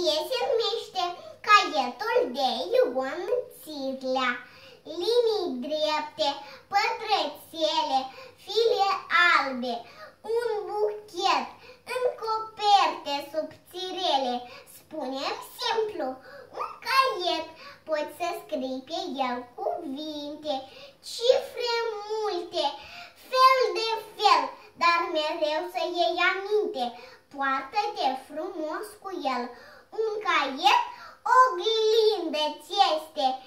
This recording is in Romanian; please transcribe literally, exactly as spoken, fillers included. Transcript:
Fie se numește caietul de Ion Țirlea. Linii drepte, pătrățele, fire albe, un buchet, în coperte subțirele. Spune-mi simplu, un caiet, poți să scrii pe el cuvinte, cifre multe, fel de fel, dar mereu să iei aminte. Poartă-te frumos cu el, un caiet oglindă-ți este.